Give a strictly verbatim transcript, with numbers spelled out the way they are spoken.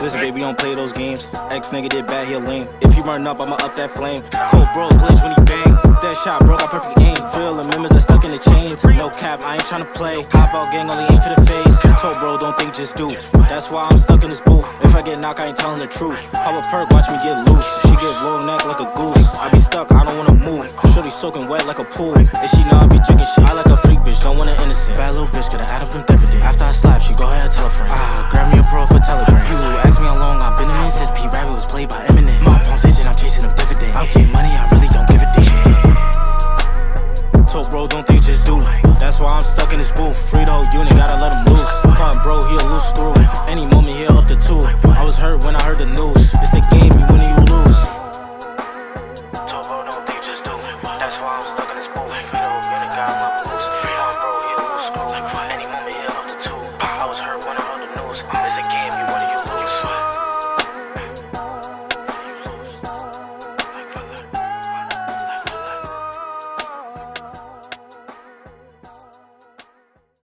Listen, baby, don't play those games. Ex nigga did bad, he a lame. If he run up, I'ma up that flame. Cold bro, glitch when he bang. That shot, bro, got perfect aim. Feel the members are stuck in the chains. No cap, I ain't tryna play. Hop out gang, only aim for the face. Told bro, don't think, just do. That's why I'm stuck in this booth. If I get knocked, I ain't telling the truth. Pop a perk, watch me get loose. She get long neck like a goose. I be stuck, I don't wanna move. Shorty soaking wet like a pool. If she know I be jigging shit, I like a freak bitch, don't want an innocent. Bad little bitch, gotta add up them dividends. After I slap, she go ahead and tell her friends. Ah, grab me a pro for Telegram. You ask me how long I've been in this since P Rabbit was played by Eminem. My palm station, I'm chasing them dividends. I'm getting money, I really don't give a damn. Told bro, don't think, just do. That's why I'm stuck in this booth. Free the whole unit, gotta let him loose. Part bro, he a loose screw. Any moment he'll up the two. I was hurt when I heard the news. It's the game, you win or you lose. Told bro, don't think, just do. That's why I'm stuck in this booth. Free the whole unit, gotta let him loose.